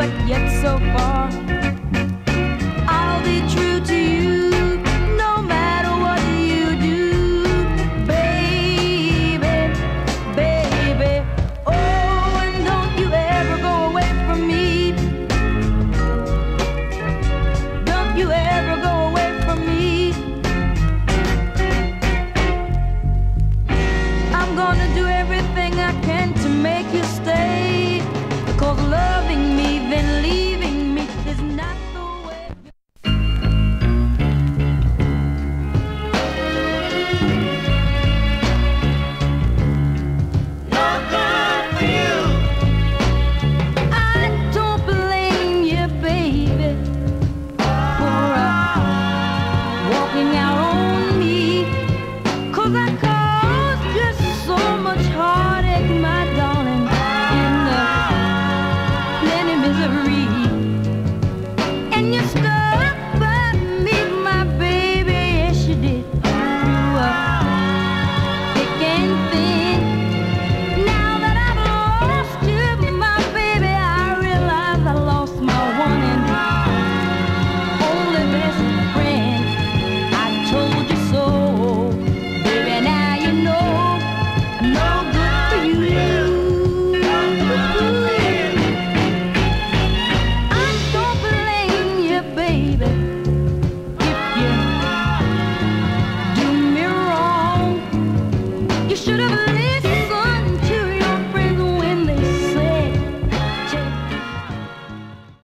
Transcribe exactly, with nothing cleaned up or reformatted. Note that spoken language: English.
but yet so far. I'll be true to you, no matter what you do, baby, baby. Oh, and don't you ever go away from me. Don't you ever go away from me. I'm gonna do everything I can to make you stay, 'cause loving me then leaving me is not the way. No good for you. I don't blame you, baby, for uh, walking out on me, 'cause I caused you so much heartache, my darling, and uh, plenty misery.